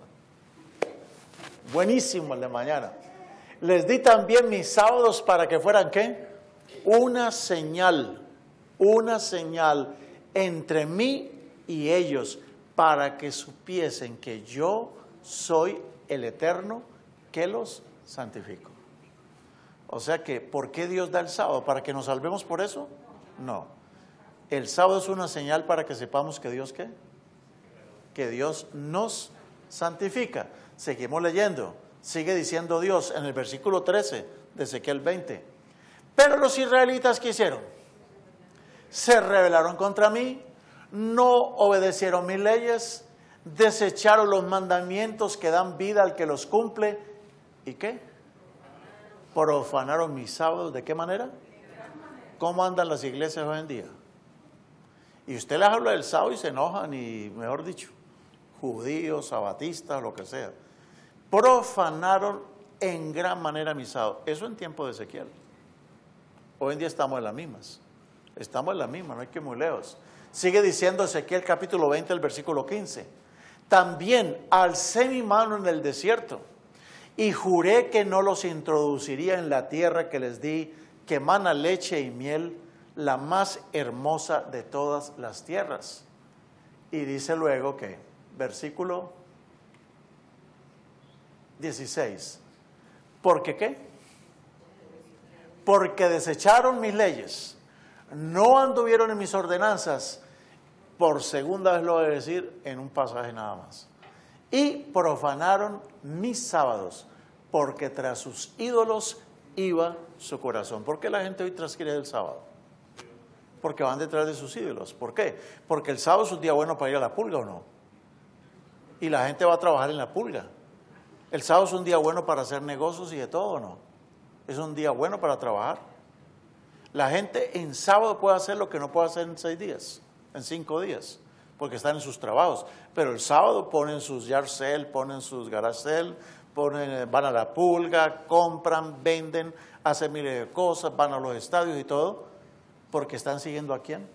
Buenísimo el de mañana. Les di también mis sábados para que fueran ¿qué? Una señal, una señal entre mí y ellos, para que supiesen que yo soy el Eterno que los santifico. O sea que, ¿por qué Dios da el sábado? ¿Para que nos salvemos por eso? No. El sábado es una señal para que sepamos que Dios, ¿qué? Que Dios nos santifica. Seguimos leyendo. Sigue diciendo Dios en el versículo trece de Ezequiel veinte. Pero los israelitas, ¿qué hicieron? Se rebelaron contra mí, no obedecieron mis leyes, desecharon los mandamientos que dan vida al que los cumple. ¿Y qué? Profanaron mis sábados. ¿De qué manera? ¿Cómo andan las iglesias hoy en día? Y usted les habla del sábado y se enojan, y mejor dicho, judíos, sabatistas, lo que sea. Profanaron en gran manera mis sábados. Eso en tiempo de Ezequiel. Hoy en día estamos en las mismas. Estamos en las mismas, no hay que ir muy lejos. Sigue diciendo Ezequiel capítulo veinte, el versículo quince. También alcé mi mano en el desierto y juré que no los introduciría en la tierra que les di, que mana leche y miel, la más hermosa de todas las tierras. Y dice luego que, versículo dieciséis, ¿por qué qué? Porque desecharon mis leyes, no anduvieron en mis ordenanzas, por segunda vez lo voy a decir en un pasaje nada más, y profanaron mis sábados, porque tras sus ídolos iba su corazón. ¿Por qué la gente hoy transgrede el sábado? Porque van detrás de sus ídolos. ¿Por qué? Porque el sábado es un día bueno para ir a la pulga, ¿o no? Y la gente va a trabajar en la pulga. El sábado es un día bueno para hacer negocios y de todo, ¿o no? Es un día bueno para trabajar. La gente en sábado puede hacer lo que no puede hacer en seis días, en cinco días, porque están en sus trabajos. Pero el sábado ponen sus yard sale, ponen sus garage sale, ponen, van a la pulga, compran, venden, hacen miles de cosas, van a los estadios y todo, porque están siguiendo ¿a quién?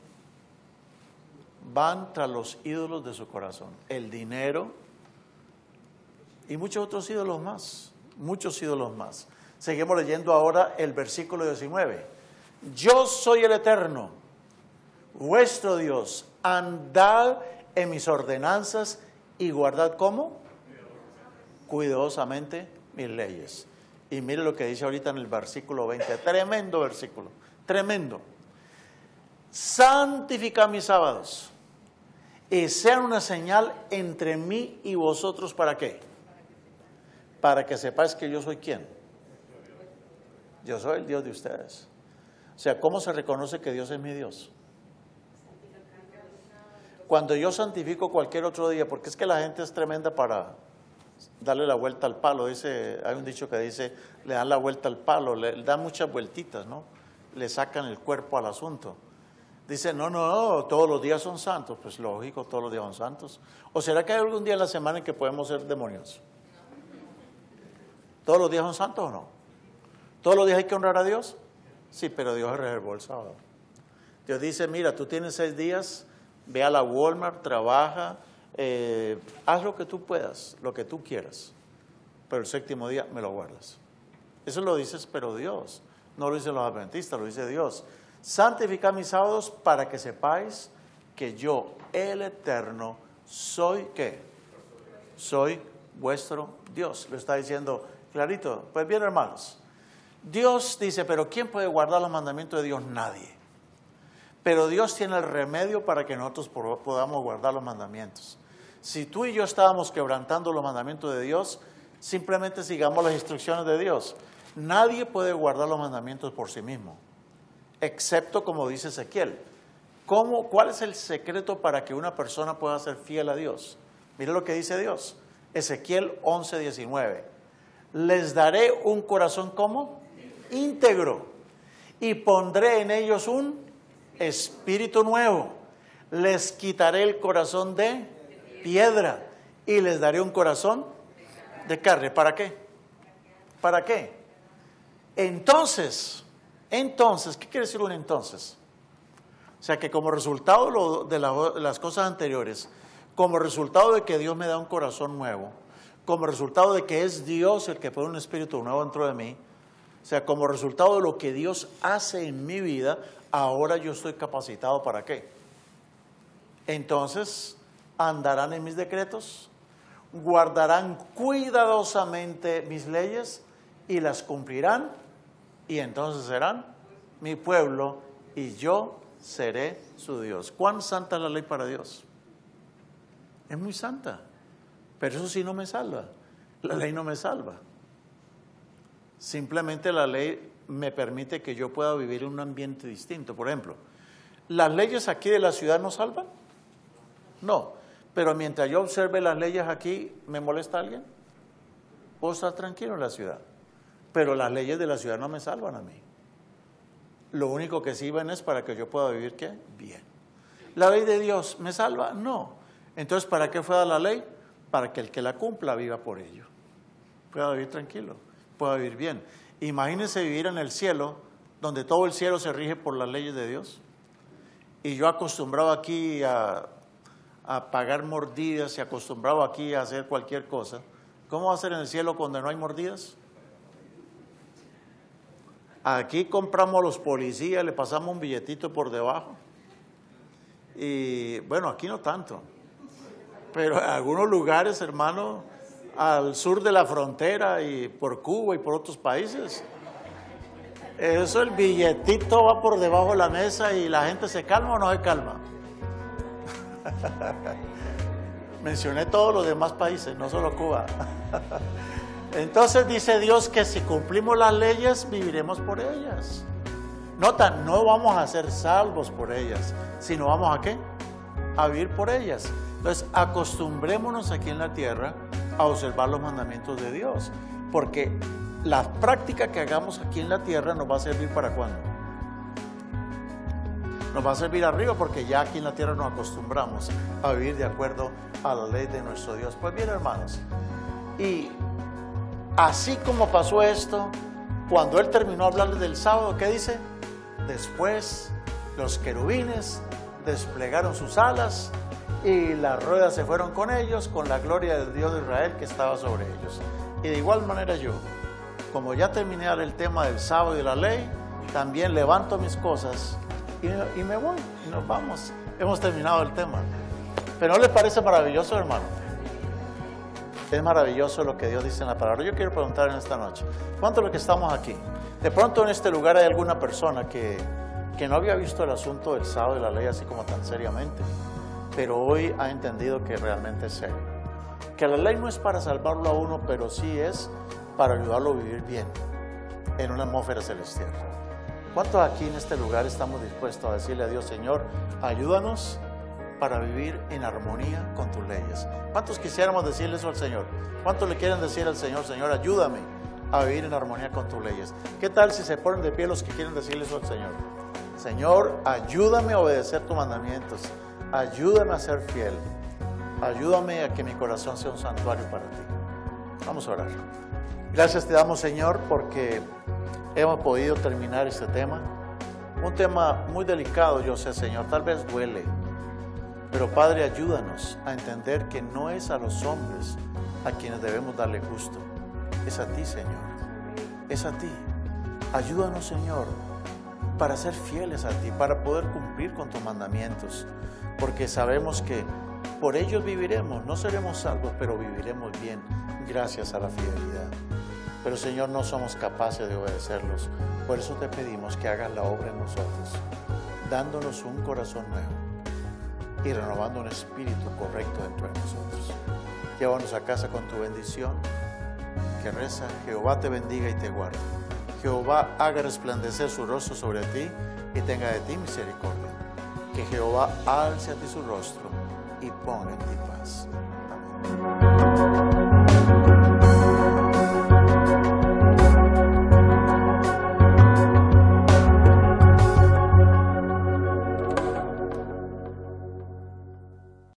Van tras los ídolos de su corazón, el dinero y muchos otros ídolos más. muchos ídolos más. Seguimos leyendo ahora el versículo diecinueve. Yo soy el Eterno, vuestro Dios, andad en mis ordenanzas y guardad, ¿cómo? Cuidadosamente mis leyes. Y mire lo que dice ahorita en el versículo veinte, tremendo versículo, tremendo. Santificad mis sábados y sean una señal entre mí y vosotros, ¿para qué? Para que sepáis que yo soy ¿quién? Yo soy el Dios de ustedes. O sea, ¿cómo se reconoce que Dios es mi Dios? Cuando yo santifico cualquier otro día, porque es que la gente es tremenda para darle la vuelta al palo. Dice, hay un dicho que dice, le dan la vuelta al palo, le dan muchas vueltitas, ¿no? Le sacan el cuerpo al asunto. Dice, no, no, no, todos los días son santos. Pues lógico, todos los días son santos. ¿O será que hay algún día en la semana en que podemos ser demonios? ¿Todos los días son santos o no? ¿Todos los días hay que honrar a Dios? Sí, pero Dios reservó el sábado. Dios dice, mira, tú tienes seis días, ve a la Walmart, trabaja, eh, haz lo que tú puedas, lo que tú quieras, pero el séptimo día me lo guardas. Eso lo dices, pero Dios, no lo dicen los adventistas, lo dice Dios. Santificad mis sábados para que sepáis que yo, el Eterno, soy, ¿qué? Soy vuestro Dios. Lo está diciendo clarito. Pues bien, hermanos, Dios dice, pero ¿quién puede guardar los mandamientos de Dios? Nadie. Pero Dios tiene el remedio para que nosotros podamos guardar los mandamientos. Si tú y yo estábamos quebrantando los mandamientos de Dios, simplemente sigamos las instrucciones de Dios. Nadie puede guardar los mandamientos por sí mismo, excepto como dice Ezequiel. ¿Cómo, ¿Cuál es el secreto para que una persona pueda ser fiel a Dios? Mire lo que dice Dios. Ezequiel once, diecinueve. Les daré un corazón, ¿cómo? Íntegro. Y pondré en ellos un espíritu nuevo. Les quitaré el corazón de piedra y les daré un corazón de carne. ¿Para qué? ¿Para qué? Entonces, entonces, ¿qué quiere decir un entonces? O sea que como resultado de las cosas anteriores, como resultado de que Dios me da un corazón nuevo, como resultado de que es Dios el que pone un espíritu nuevo dentro de mí, o sea, como resultado de lo que Dios hace en mi vida, ahora yo estoy capacitado ¿para qué? Entonces, andarán en mis decretos, guardarán cuidadosamente mis leyes y las cumplirán, y entonces serán mi pueblo y yo seré su Dios. ¿Cuán santa es la ley para Dios? Es muy santa, pero eso sí no me salva. La ley no me salva. Simplemente la ley me permite que yo pueda vivir en un ambiente distinto. Por ejemplo, ¿las leyes aquí de la ciudad nos salvan? No, pero mientras yo observe las leyes aquí, ¿me molesta alguien? Puedo estar tranquilo en la ciudad, pero las leyes de la ciudad no me salvan a mí. Lo único que sirven es para que yo pueda vivir, ¿qué? Bien. ¿La ley de Dios me salva? No. Entonces, ¿para qué fue dada la ley? Para que el que la cumpla viva por ello. Pueda vivir tranquilo, pueda vivir bien. Imagínense vivir en el cielo, donde todo el cielo se rige por las leyes de Dios. Y yo acostumbrado aquí a, a pagar mordidas y acostumbrado aquí a hacer cualquier cosa. ¿Cómo va a ser en el cielo cuando no hay mordidas? Aquí compramos a los policías, le pasamos un billetito por debajo. Y bueno, aquí no tanto. Pero en algunos lugares, hermano, al sur de la frontera y por Cuba y por otros países, eso el billetito va por debajo de la mesa y la gente se calma o no se calma. Mencioné todos los demás países, no solo Cuba. Entonces dice Dios que si cumplimos las leyes, viviremos por ellas. Nota, no vamos a ser salvos por ellas, sino vamos a ¿qué? A vivir por ellas. Entonces, acostumbrémonos aquí en la tierra a observar los mandamientos de Dios, porque la práctica que hagamos aquí en la tierra nos va a servir ¿para cuándo? Nos va a servir arriba, porque ya aquí en la tierra nos acostumbramos a vivir de acuerdo a la ley de nuestro Dios. Pues bien, hermanos, y así como pasó esto, cuando Él terminó de hablarles del sábado, ¿qué dice? Después los querubines desplegaron sus alas y las ruedas se fueron con ellos, con la gloria del Dios de Israel que estaba sobre ellos. Y de igual manera yo, como ya terminé el tema del sábado y de la ley, también levanto mis cosas y, y me voy, y nos vamos. Hemos terminado el tema. ¿Pero no les parece maravilloso, hermano? Es maravilloso lo que Dios dice en la palabra. Yo quiero preguntar en esta noche, ¿cuántos de los que estamos aquí? De pronto en este lugar hay alguna persona que, que no había visto el asunto del sábado y la ley así como tan seriamente, pero hoy ha entendido que realmente es serio. Que la ley no es para salvarlo a uno, pero sí es para ayudarlo a vivir bien en una atmósfera celestial. ¿Cuántos aquí en este lugar estamos dispuestos a decirle a Dios, Señor, ayúdanos para vivir en armonía con tus leyes? ¿Cuántos quisiéramos decirle eso al Señor? ¿Cuántos le quieren decir al Señor, Señor, ayúdame a vivir en armonía con tus leyes? ¿Qué tal si se ponen de pie los que quieren decirle eso al Señor? Señor, ayúdame a obedecer tus mandamientos, ayúdame a ser fiel, ayúdame a que mi corazón sea un santuario para ti. Vamos a orar. Gracias te damos, Señor, porque hemos podido terminar este tema. Un tema muy delicado, yo sé, Señor, tal vez duele. Pero, Padre, ayúdanos a entender que no es a los hombres a quienes debemos darle gusto. Es a ti, Señor. Es a ti. Ayúdanos, Señor, para ser fieles a ti, para poder cumplir con tus mandamientos. Porque sabemos que por ellos viviremos. No seremos salvos, pero viviremos bien gracias a la fidelidad. Pero, Señor, no somos capaces de obedecerlos. Por eso te pedimos que hagas la obra en nosotros, dándonos un corazón nuevo y renovando un espíritu correcto dentro de nosotros. Llévanos a casa con tu bendición. Que reza, Jehová te bendiga y te guarde. Jehová haga resplandecer su rostro sobre ti y tenga de ti misericordia. Que Jehová alce a ti su rostro y ponga en ti paz. Amén.